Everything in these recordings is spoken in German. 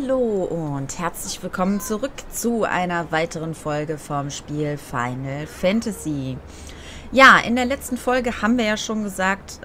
Hallo und herzlich willkommen zurück zu einer weiteren Folge vom Spiel Final Fantasy. Ja, in der letzten Folge haben wir ja schon gesagt,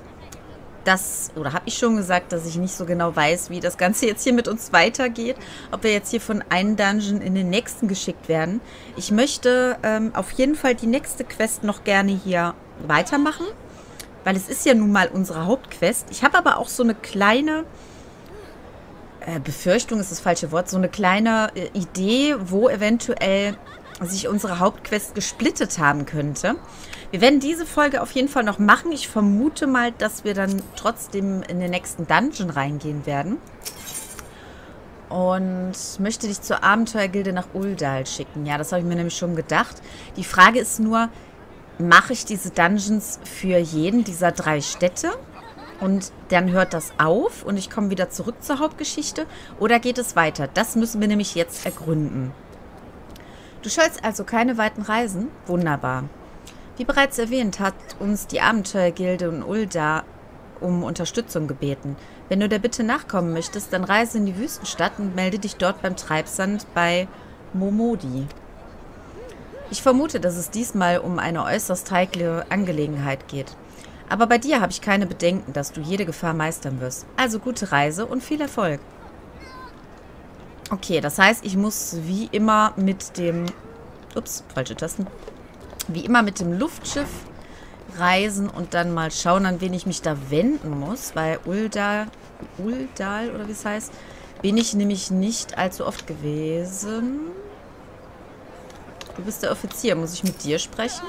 habe ich schon gesagt, dass ich nicht so genau weiß, wie das Ganze jetzt hier mit uns weitergeht. Ob wir jetzt hier von einem Dungeon in den nächsten geschickt werden. Ich möchte auf jeden Fall die nächste Quest noch gerne hier weitermachen, weil es ist ja nun mal unsere Hauptquest. Ich habe aber auch so eine kleine Befürchtung ist das falsche Wort, so eine kleine Idee, wo eventuell sich unsere Hauptquest gesplittet haben könnte. Wir werden diese Folge auf jeden Fall noch machen. Ich vermute mal, dass wir dann trotzdem in den nächsten Dungeon reingehen werden. Und möchte dich zur Abenteuergilde nach Uldal schicken. Ja, das habe ich mir nämlich schon gedacht. Die Frage ist nur, mache ich diese Dungeons für jeden dieser 3 Städte? Und dann hört das auf und ich komme wieder zurück zur Hauptgeschichte. Oder geht es weiter? Das müssen wir nämlich jetzt ergründen. Du scheust also keine weiten Reisen? Wunderbar. Wie bereits erwähnt, hat uns die Abenteuergilde in Uldar um Unterstützung gebeten. Wenn du der Bitte nachkommen möchtest, dann reise in die Wüstenstadt und melde dich dort beim Treibsand bei Momodi. Ich vermute, dass es diesmal um eine äußerst heikle Angelegenheit geht. Aber bei dir habe ich keine Bedenken, dass du jede Gefahr meistern wirst. Also gute Reise und viel Erfolg. Okay, das heißt, ich muss wie immer mit dem... Ups, falsche Tasten. Wie immer mit dem Luftschiff reisen und dann mal schauen, an wen ich mich da wenden muss. Weil Uldal, oder wie es heißt, bin ich nämlich nicht allzu oft gewesen. Du bist der Offizier. Muss ich mit dir sprechen?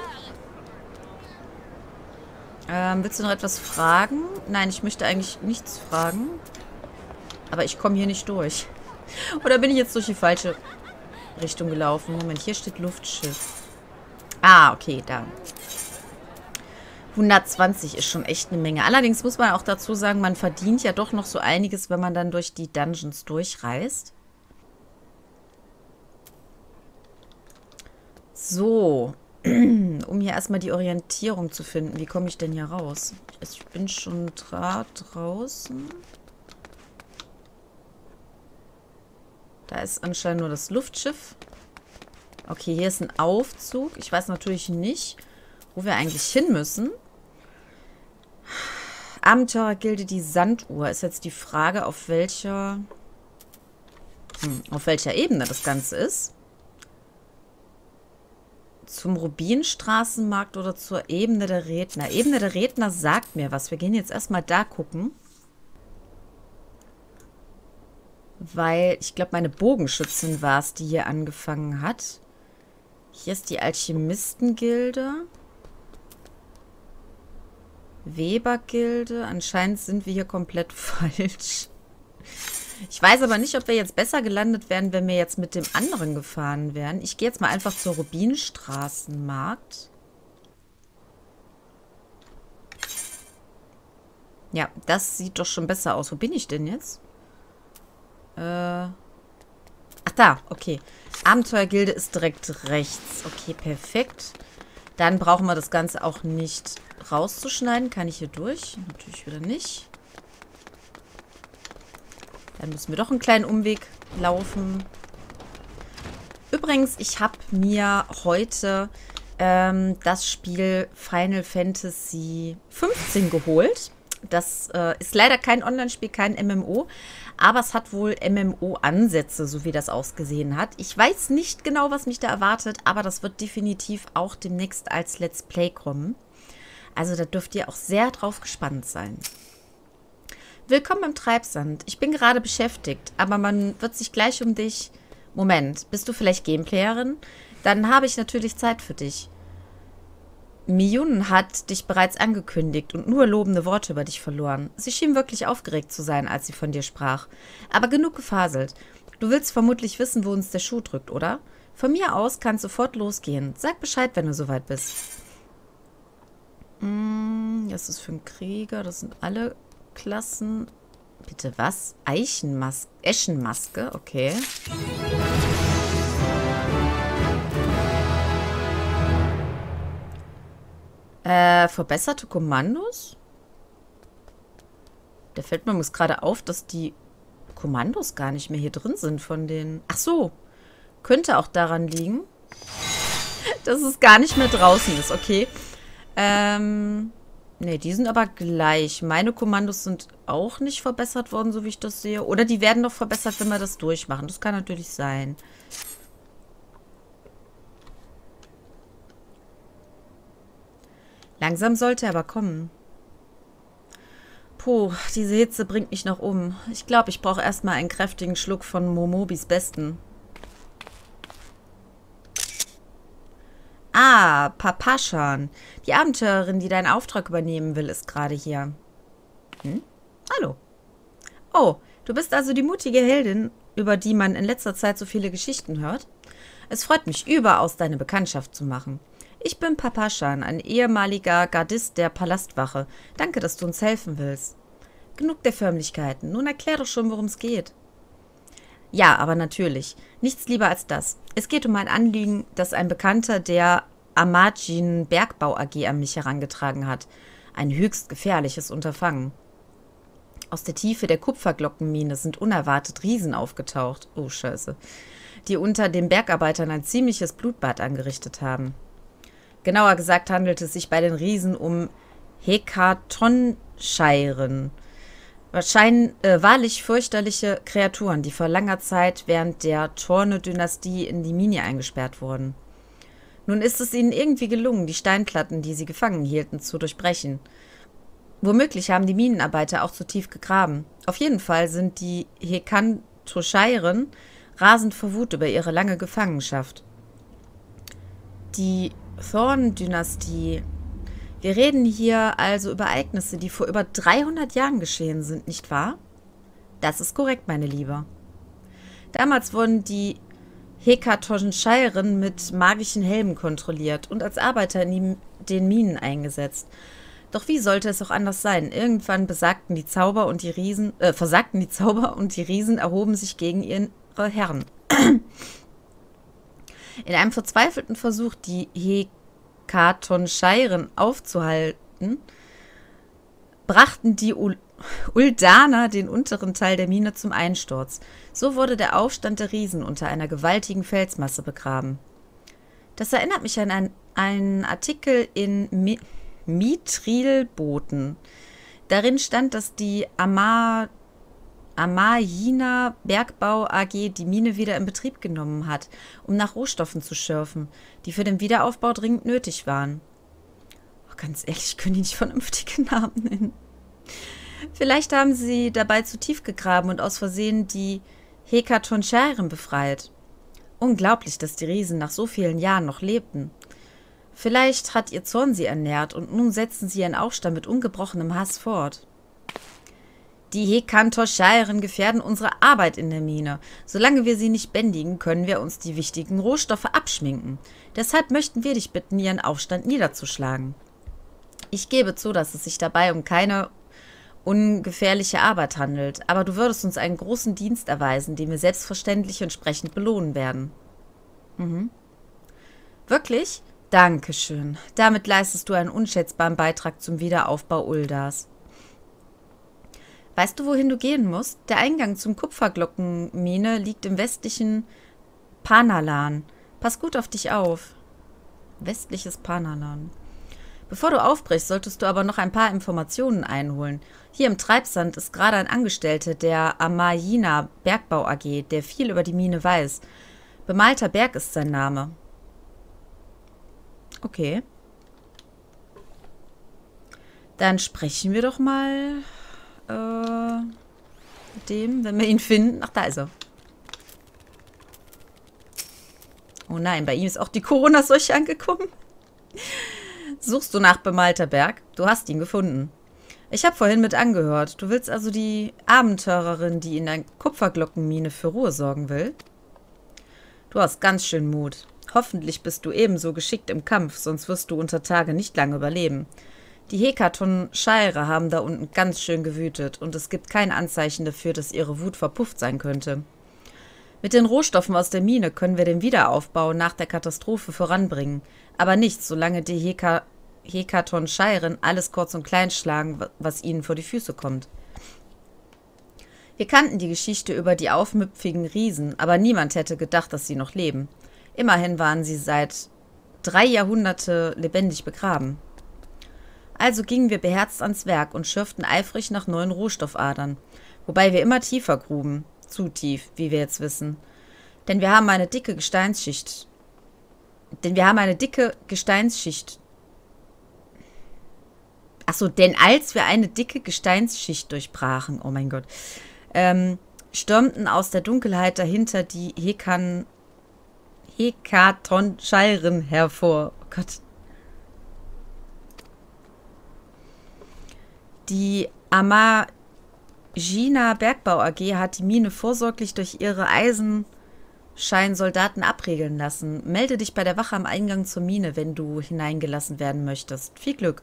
Willst du noch etwas fragen? Nein, ich möchte eigentlich nichts fragen. Aber ich komme hier nicht durch. Oder bin ich jetzt durch die falsche Richtung gelaufen? Moment, hier steht Luftschiff. Ah, okay, da. 120 ist schon echt eine Menge. Allerdings muss man auch dazu sagen, man verdient ja doch noch so einiges, wenn man dann durch die Dungeons durchreist. So. Um hier erstmal die Orientierung zu finden. Wie komme ich denn hier raus? Ich bin schon draußen. Da ist anscheinend nur das Luftschiff. Okay, hier ist ein Aufzug. Ich weiß natürlich nicht, wo wir eigentlich hin müssen. Abenteurergilde, die Sanduhr. Ist jetzt die Frage, auf welcher Ebene das Ganze ist. Zum Rubinstraßenmarkt oder zur Ebene der Redner? Ebene der Redner sagt mir was. Wir gehen jetzt erstmal da gucken. Weil ich glaube, meine Bogenschützin war es, die hier angefangen hat. Hier ist die Alchemistengilde. Webergilde. Anscheinend sind wir hier komplett falsch. Ich weiß aber nicht, ob wir jetzt besser gelandet wären, wenn wir jetzt mit dem anderen gefahren wären. Ich gehe jetzt mal einfach zur Rubinstraßenmarkt. Ja, das sieht doch schon besser aus. Wo bin ich denn jetzt? Ach, da, okay. Abenteuergilde ist direkt rechts. Okay, perfekt. Dann brauchen wir das Ganze auch nicht rauszuschneiden. Kann ich hier durch? Natürlich wieder nicht. Dann müssen wir doch einen kleinen Umweg laufen. Übrigens, ich habe mir heute das Spiel Final Fantasy 15 geholt. Das ist leider kein Online-Spiel, kein MMO. Aber es hat wohl MMO-Ansätze, so wie das ausgesehen hat. Ich weiß nicht genau, was mich da erwartet. Aber das wird definitiv auch demnächst als Let's Play kommen. Also da dürft ihr auch sehr drauf gespannt sein. Willkommen im Treibsand. Ich bin gerade beschäftigt, aber man wird sich gleich um dich... Moment, bist du vielleicht Gameplayerin? Dann habe ich natürlich Zeit für dich. Miyun hat dich bereits angekündigt und nur lobende Worte über dich verloren. Sie schien wirklich aufgeregt zu sein, als sie von dir sprach. Aber genug gefaselt. Du willst vermutlich wissen, wo uns der Schuh drückt, oder? Von mir aus kann es sofort losgehen. Sag Bescheid, wenn du soweit bist. Das ist für einen Krieger, das sind alle... Klassen. Bitte was? Eschenmaske, okay. Verbesserte Kommandos? Der fällt mir gerade auf, dass die Kommandos gar nicht mehr hier drin sind von den... Ach so, könnte auch daran liegen, dass es gar nicht mehr draußen ist, okay. Ne, die sind aber gleich. Meine Kommandos sind auch nicht verbessert worden, so wie ich das sehe. Oder die werden noch verbessert, wenn wir das durchmachen. Das kann natürlich sein. Langsam sollte er aber kommen. Puh, diese Hitze bringt mich noch um. Ich glaube, ich brauche erstmal einen kräftigen Schluck von Momobis Besten. Ah, Papashan. Die Abenteurerin, die deinen Auftrag übernehmen will, ist gerade hier. Hm? Hallo. Oh, du bist also die mutige Heldin, über die man in letzter Zeit so viele Geschichten hört? Es freut mich überaus, deine Bekanntschaft zu machen. Ich bin Papashan, ein ehemaliger Gardist der Palastwache. Danke, dass du uns helfen willst. Genug der Förmlichkeiten. Nun erklär doch schon, worum es geht. Ja, aber natürlich. Nichts lieber als das. Es geht um ein Anliegen, das ein Bekannter der Amajin Bergbau AG an mich herangetragen hat. Ein höchst gefährliches Unterfangen. Aus der Tiefe der Kupferglockenmine sind unerwartet Riesen aufgetaucht. Oh, Scheiße. Die unter den Bergarbeitern ein ziemliches Blutbad angerichtet haben. Genauer gesagt handelt es sich bei den Riesen um Hekatoncheiren. Wahrlich fürchterliche Kreaturen, die vor langer Zeit während der Torne-Dynastie in die Mine eingesperrt wurden. Nun ist es ihnen irgendwie gelungen, die Steinplatten, die sie gefangen hielten, zu durchbrechen. Womöglich haben die Minenarbeiter auch zu tief gegraben. Auf jeden Fall sind die Hekatoncheiren rasend vor Wut über ihre lange Gefangenschaft. Die Thorn-Dynastie. Wir reden hier also über Ereignisse, die vor über 300 Jahren geschehen sind, nicht wahr? Das ist korrekt, meine Liebe. Damals wurden die Hekatoncheiren mit magischen Helmen kontrolliert und als Arbeiter in den Minen eingesetzt. Doch wie sollte es auch anders sein? Irgendwann versagten die Zauber und die Riesen erhoben sich gegen ihre Herren. In einem verzweifelten Versuch, die Hekatoncheiren aufzuhalten, brachten die Uldaner den unteren Teil der Mine zum Einsturz. So wurde der Aufstand der Riesen unter einer gewaltigen Felsmasse begraben. Das erinnert mich an einen Artikel in Mithrilboten. Darin stand, dass die Amajina Bergbau AG die Mine wieder in Betrieb genommen hat, um nach Rohstoffen zu schürfen, die für den Wiederaufbau dringend nötig waren. Oh, ganz ehrlich, ich kann die nicht vernünftige Namen nennen. Vielleicht haben sie dabei zu tief gegraben und aus Versehen die Hekatoncheiren befreit. Unglaublich, dass die Riesen nach so vielen Jahren noch lebten. Vielleicht hat ihr Zorn sie ernährt und nun setzen sie ihren Aufstand mit ungebrochenem Hass fort. Die Hekatoncheiren gefährden unsere Arbeit in der Mine. Solange wir sie nicht bändigen, können wir uns die wichtigen Rohstoffe abschminken. Deshalb möchten wir dich bitten, ihren Aufstand niederzuschlagen. Ich gebe zu, dass es sich dabei um keine ungefährliche Arbeit handelt, aber du würdest uns einen großen Dienst erweisen, den wir selbstverständlich entsprechend belohnen werden. Mhm. Wirklich? Dankeschön. Damit leistest du einen unschätzbaren Beitrag zum Wiederaufbau Uldas. Weißt du, wohin du gehen musst? Der Eingang zum Kupferglockenmine liegt im westlichen Panalan. Pass gut auf dich auf. Westliches Panalan. Bevor du aufbrichst, solltest du aber noch ein paar Informationen einholen. Hier im Treibsand ist gerade ein Angestellter der Amajina Bergbau AG, der viel über die Mine weiß. Bemalter Berg ist sein Name. Okay. Dann sprechen wir doch mal mit dem, wenn wir ihn finden. Ach, da ist er. Oh nein, bei ihm ist auch die Corona-Seuche angekommen. Suchst du nach Bemalter Berg? Du hast ihn gefunden. Ich habe vorhin mit angehört. Du willst also die Abenteurerin, die in der Kupferglockenmine für Ruhe sorgen will? Du hast ganz schön Mut. Hoffentlich bist du ebenso geschickt im Kampf, sonst wirst du unter Tage nicht lange überleben. Die Hekatoncheire haben da unten ganz schön gewütet und es gibt kein Anzeichen dafür, dass ihre Wut verpufft sein könnte. Mit den Rohstoffen aus der Mine können wir den Wiederaufbau nach der Katastrophe voranbringen, aber nicht, solange die Hekatoncheiren alles kurz und klein schlagen, was ihnen vor die Füße kommt. Wir kannten die Geschichte über die aufmüpfigen Riesen, aber niemand hätte gedacht, dass sie noch leben. Immerhin waren sie seit 3 Jahrhunderte lebendig begraben. Also gingen wir beherzt ans Werk und schürften eifrig nach neuen Rohstoffadern, wobei wir immer tiefer gruben. Zu tief, wie wir jetzt wissen. Denn wir haben eine dicke Gesteinsschicht. Denn als wir eine dicke Gesteinsschicht durchbrachen, oh mein Gott, stürmten aus der Dunkelheit dahinter die Hekatoncheiren hervor. Oh Gott. Die Amagina Bergbau AG hat die Mine vorsorglich durch ihre Eisenscheinsoldaten abriegeln lassen. Melde dich bei der Wache am Eingang zur Mine, wenn du hineingelassen werden möchtest. Viel Glück.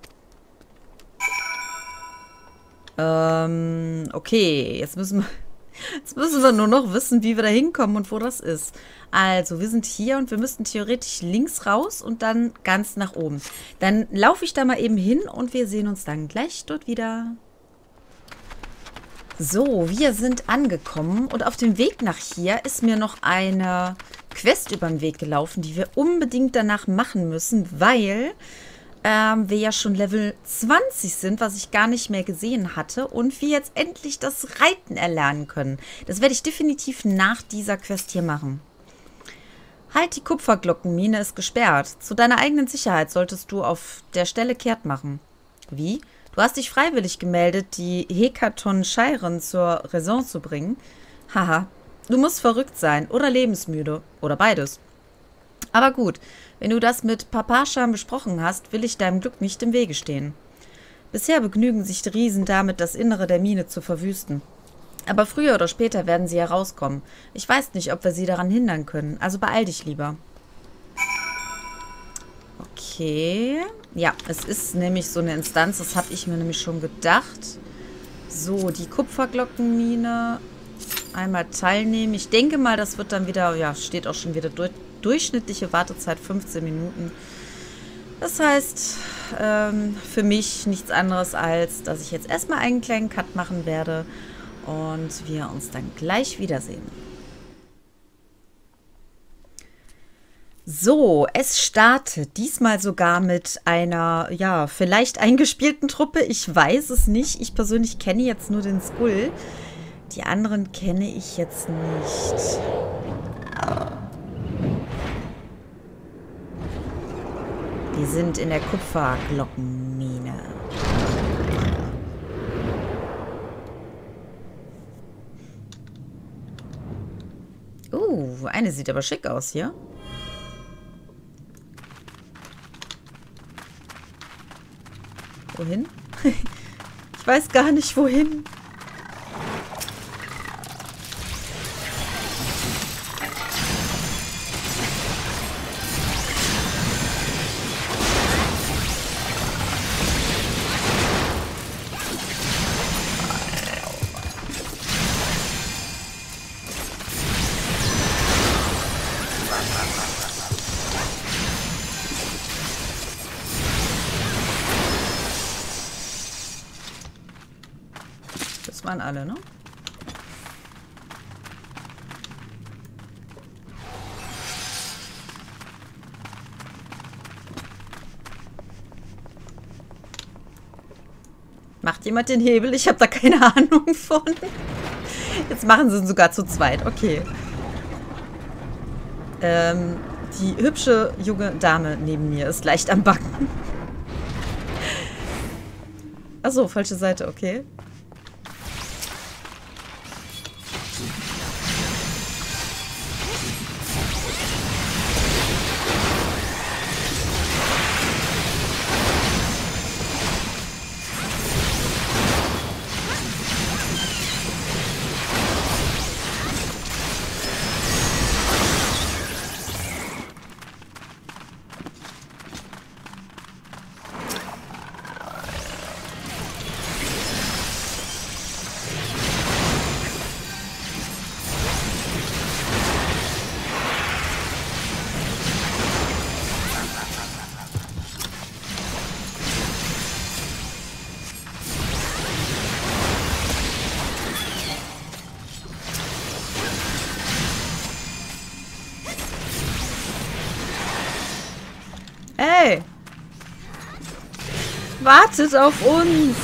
Okay, jetzt müssen wir nur noch wissen, wie wir da hinkommen und wo das ist. Also, wir sind hier und wir müssten theoretisch links raus und dann ganz nach oben. Dann laufe ich da mal eben hin und wir sehen uns dann gleich dort wieder. So, wir sind angekommen und auf dem Weg nach hier ist mir noch eine Quest über den Weg gelaufen, die wir unbedingt danach machen müssen, weil wir ja schon Level 20 sind, was ich gar nicht mehr gesehen hatte und wir jetzt endlich das Reiten erlernen können. Das werde ich definitiv nach dieser Quest hier machen. Halt, die Kupferglockenmine ist gesperrt. Zu deiner eigenen Sicherheit solltest du auf der Stelle kehrt machen. Wie? Du hast dich freiwillig gemeldet, die Hekatoncheiren zur Raison zu bringen? Haha, du musst verrückt sein oder lebensmüde oder beides. Aber gut, wenn du das mit Papasham besprochen hast, will ich deinem Glück nicht im Wege stehen. Bisher begnügen sich die Riesen damit, das Innere der Mine zu verwüsten. Aber früher oder später werden sie herauskommen. Ich weiß nicht, ob wir sie daran hindern können, also beeil dich lieber. Okay. Ja, es ist nämlich so eine Instanz, das habe ich mir nämlich schon gedacht. So, die Kupferglockenmine. Einmal teilnehmen. Ich denke mal, das wird dann wieder, ja, steht auch schon wieder durchschnittliche Wartezeit 15 Minuten. Das heißt, für mich nichts anderes als, dass ich jetzt erstmal einen kleinen Cut machen werde und wir uns dann gleich wiedersehen. So, es startet diesmal sogar mit einer, ja, vielleicht eingespielten Truppe. Ich weiß es nicht. Ich persönlich kenne jetzt nur den Skull. Die anderen kenne ich jetzt nicht. Wir sind in der Kupferglockenmine. Eine sieht aber schick aus hier. Wohin? Ich weiß gar nicht, wohin. Das waren alle, ne? Macht jemand den Hebel? Ich habe da keine Ahnung von. Jetzt machen sie ihn sogar zu zweit. Okay. Die hübsche junge Dame neben mir ist leicht am Backen. Achso, falsche Seite, okay. Ey! Wartet auf uns!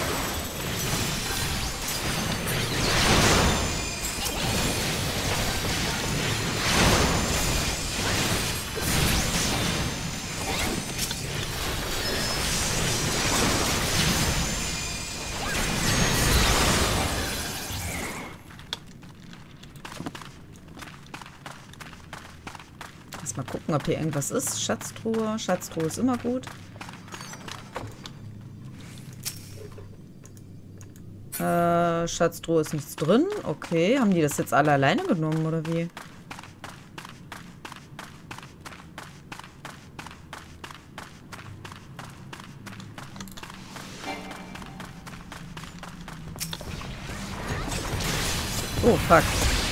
Mal gucken, ob hier irgendwas ist. Schatztruhe. Schatztruhe ist immer gut. Schatztruhe ist nichts drin. Okay, haben die das jetzt alle alleine genommen, oder wie? Oh, fuck.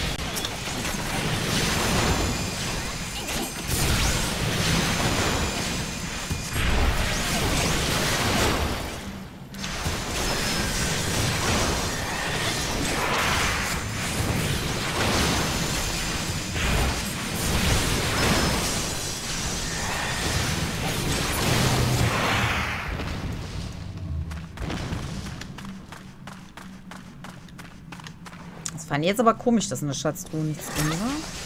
Das fand ich jetzt aber komisch, dass in der Schatztruhe nichts drin war.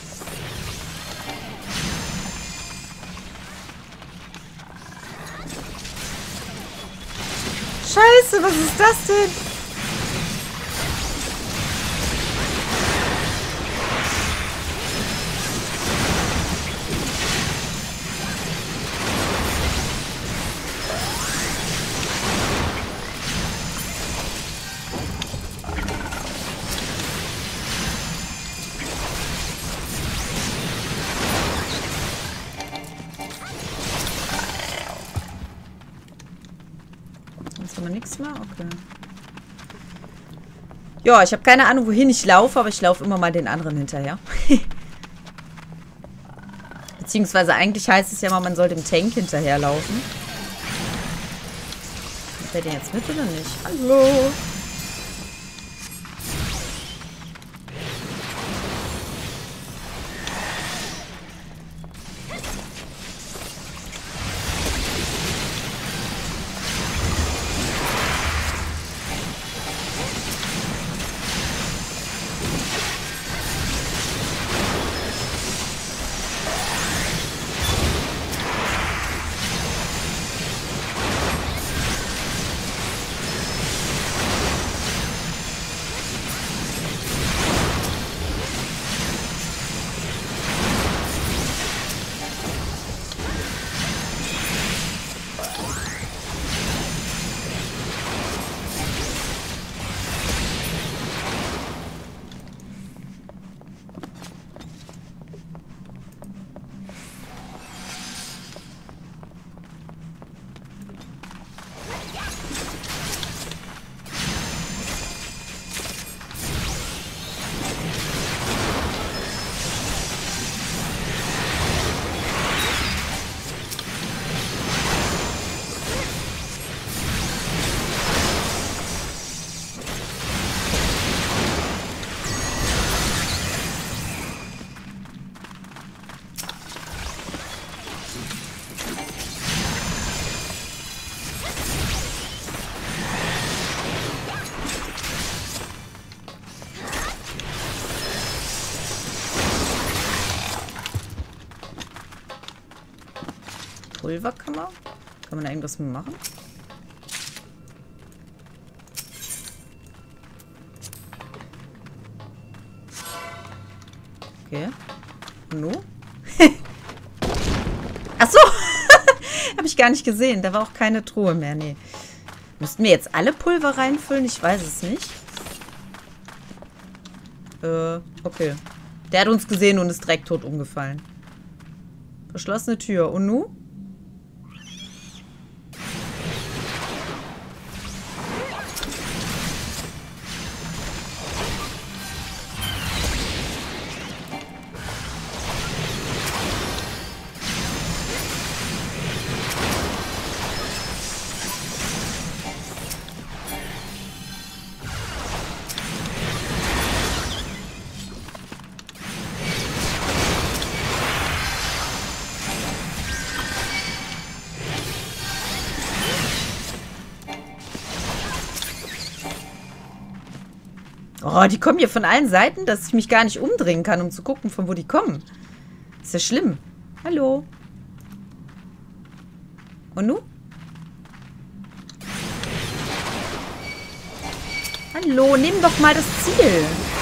Scheiße, was ist das denn? Jetzt haben wir nichts mehr? Okay. Ja, ich habe keine Ahnung, wohin ich laufe, aber ich laufe immer mal den anderen hinterher. Beziehungsweise eigentlich heißt es ja mal, man soll dem Tank hinterherlaufen. Hat der den jetzt mit oder nicht? Hallo? Pulverkammer? Kann man da irgendwas mit machen? Okay. No? Achso! Habe ich gar nicht gesehen. Da war auch keine Truhe mehr. Nee. Müssten wir jetzt alle Pulver reinfüllen? Ich weiß es nicht. Okay. Der hat uns gesehen und ist direkt tot umgefallen. Verschlossene Tür. Und nu? Oh, die kommen hier von allen Seiten, dass ich mich gar nicht umdrehen kann, um zu gucken, von wo die kommen. Ist ja schlimm. Hallo. Und nu? Hallo, nimm doch mal das Ziel.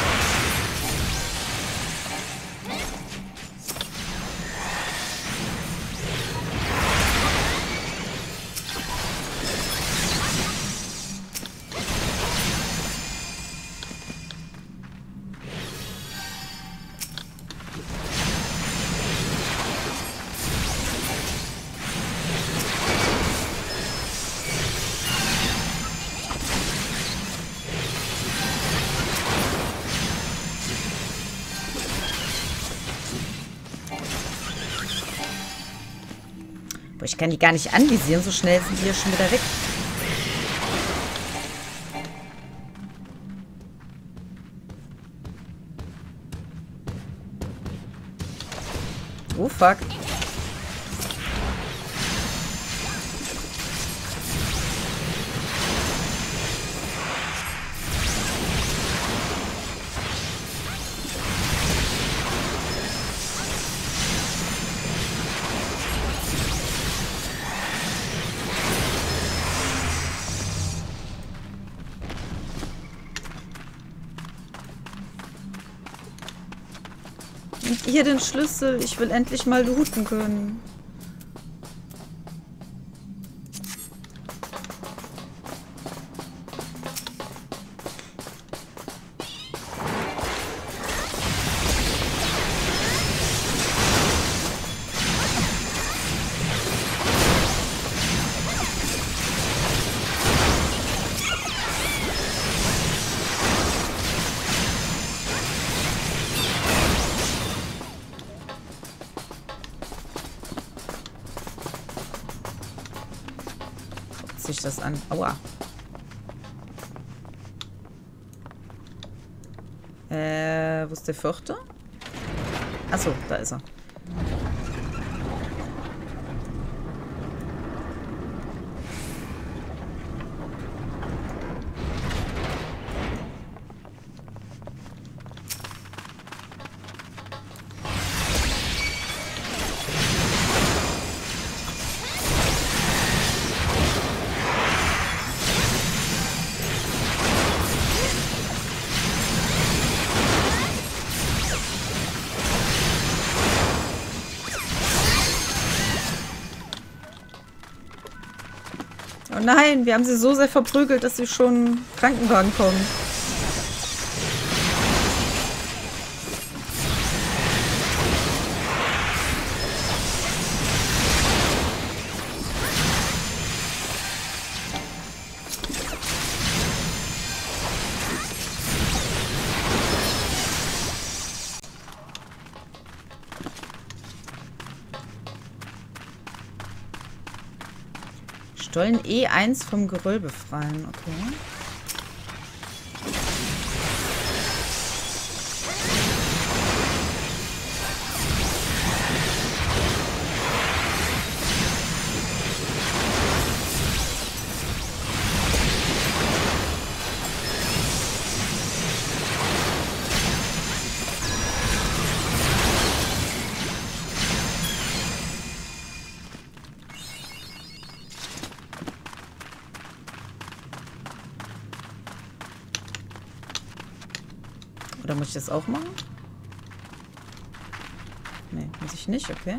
Boah, ich kann die gar nicht anvisieren, so schnell sind die ja schon wieder weg. Oh, fuck. Und hier den Schlüssel. Ich will endlich mal looten können. Sich das an. Aua. Wo ist der vierte? Achso, da ist er. Oh nein, wir haben sie so sehr verprügelt, dass sie schon Krankenwagen kommen. Stollen E1 vom Geröll befreien, okay. Oder muss ich das auch machen? Nee, muss ich nicht, okay.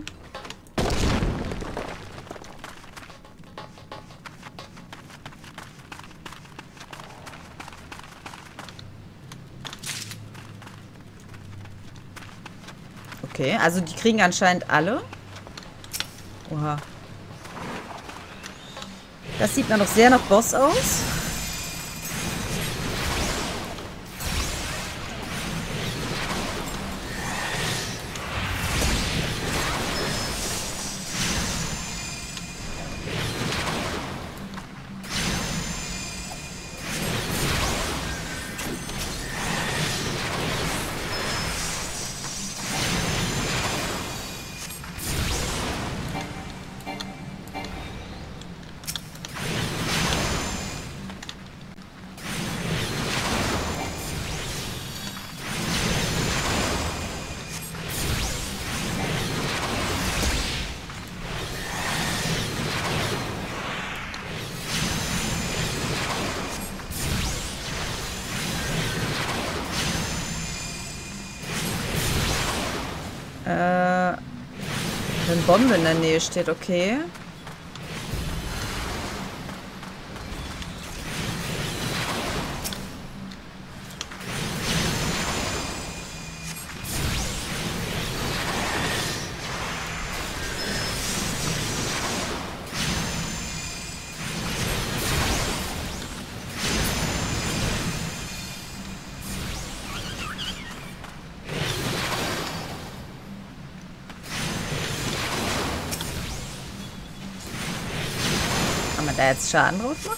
Okay, also die kriegen anscheinend alle. Oha. Das sieht dann noch sehr nach Boss aus. Bombe in der Nähe steht, okay. Kann man da jetzt Schaden drauf machen?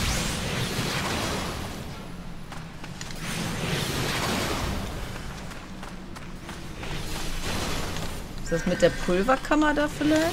Ist das mit der Pulverkammer da vielleicht?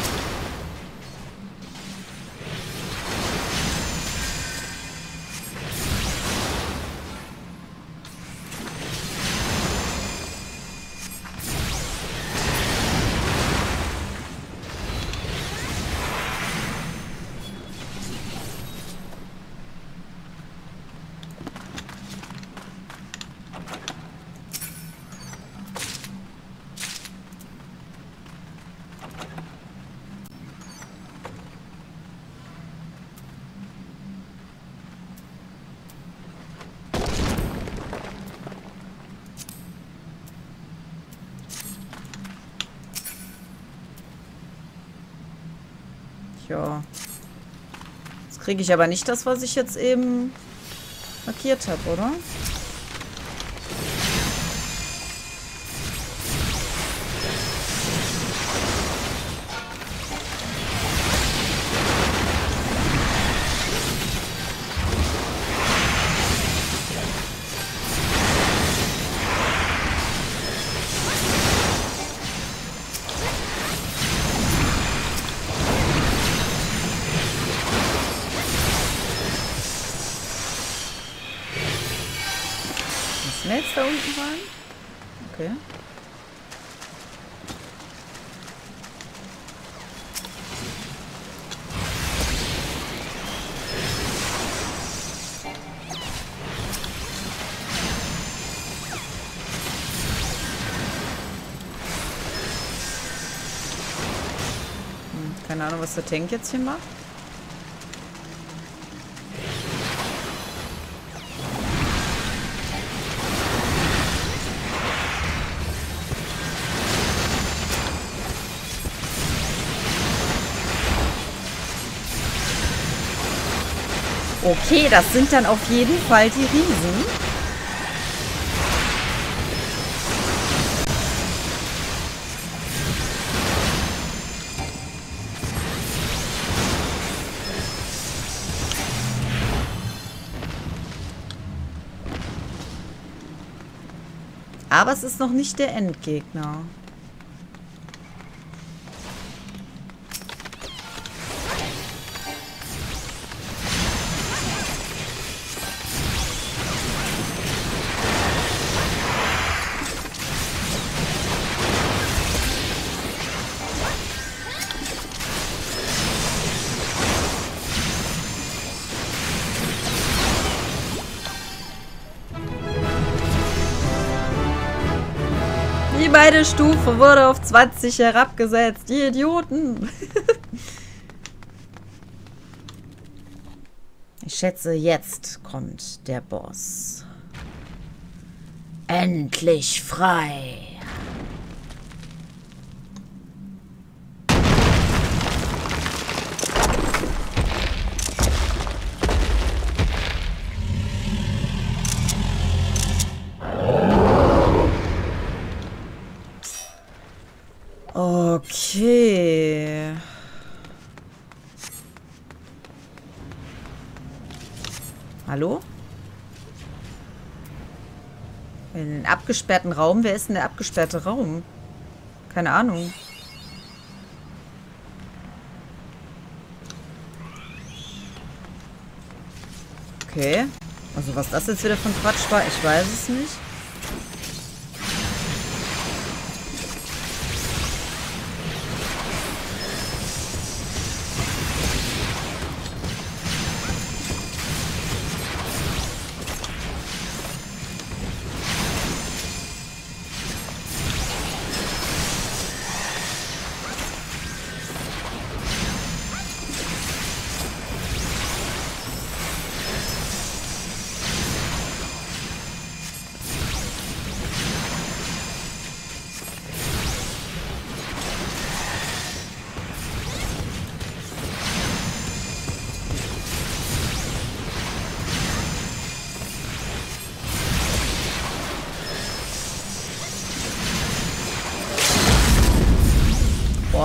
Ja. Jetzt kriege ich aber nicht das, was ich jetzt eben markiert habe, oder? Jetzt da unten rein? Okay. Keine Ahnung, was der Tank jetzt hier macht. Okay, das sind dann auf jeden Fall die Riesen. Aber es ist noch nicht der Endgegner. Die meine Stufe wurde auf 20 herabgesetzt. Die Idioten. Ich schätze, jetzt kommt der Boss. Endlich frei. Okay. Hallo? In den abgesperrten Raum? Wer ist denn der abgesperrte Raum? Keine Ahnung. Okay. Also was das jetzt wieder von Quatsch war, ich weiß es nicht.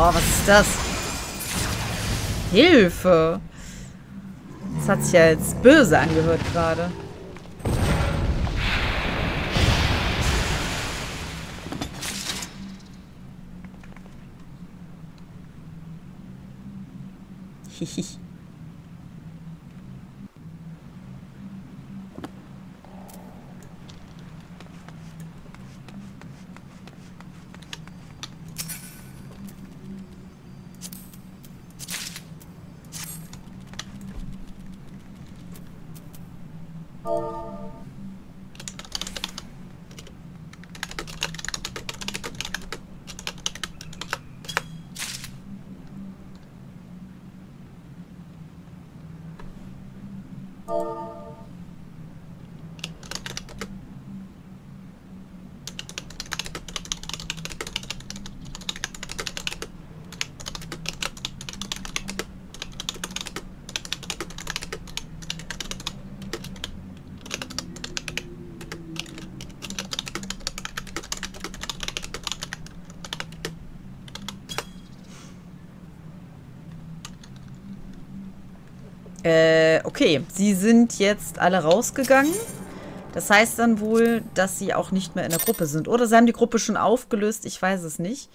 Oh, was ist das? Hilfe! Das hat sich ja jetzt böse angehört gerade. Hihi. Okay. Sie sind jetzt alle rausgegangen. Das heißt dann wohl, dass sie auch nicht mehr in der Gruppe sind. Oder sie haben die Gruppe schon aufgelöst. Ich weiß es nicht.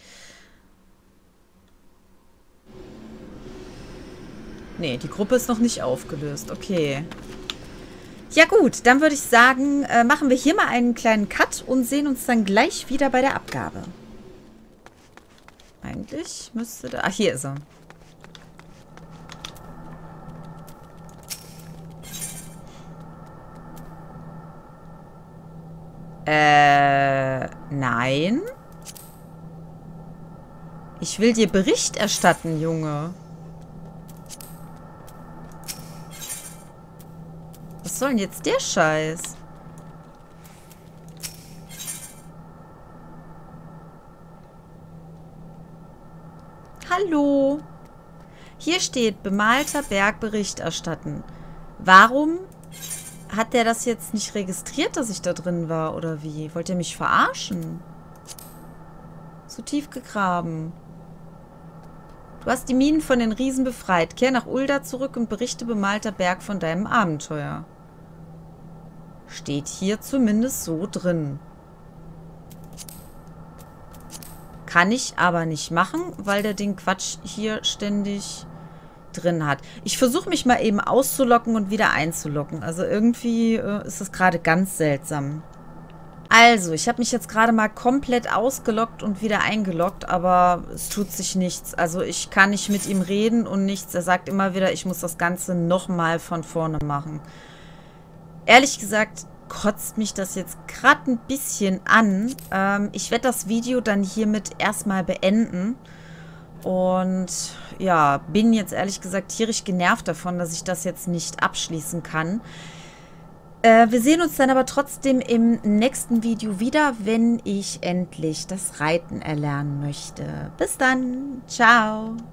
Nee, die Gruppe ist noch nicht aufgelöst. Okay. Ja gut, dann würde ich sagen, machen wir hier mal einen kleinen Cut und sehen uns dann gleich wieder bei der Abgabe. Eigentlich müsste da... Ach, hier ist er. Nein. Ich will dir Bericht erstatten, Junge. Was soll denn jetzt der Scheiß? Hallo. Hier steht, bemalter Berg Bericht erstatten. Warum hat der das jetzt nicht registriert, dass ich da drin war? Oder wie? Wollt ihr mich verarschen? Zu tief gegraben. Du hast die Minen von den Riesen befreit. Kehr nach Ulda zurück und berichte bemalter Berg von deinem Abenteuer. Steht hier zumindest so drin. Kann ich aber nicht machen, weil der den Quatsch hier ständig drin hat. Ich versuche mich mal eben auszulocken und wieder einzulocken. Also irgendwie ist das gerade ganz seltsam. Also, ich habe mich jetzt gerade mal komplett ausgeloggt und wieder eingeloggt, aber es tut sich nichts. Also ich kann nicht mit ihm reden und nichts. Er sagt immer wieder, ich muss das Ganze nochmal von vorne machen. Ehrlich gesagt kotzt mich das jetzt gerade ein bisschen an. Ich werde das Video dann hiermit erstmal beenden. Und ja, bin jetzt ehrlich gesagt tierisch genervt davon, dass ich das jetzt nicht abschließen kann. Wir sehen uns dann aber trotzdem im nächsten Video wieder, wenn ich endlich das Reiten erlernen möchte. Bis dann. Ciao.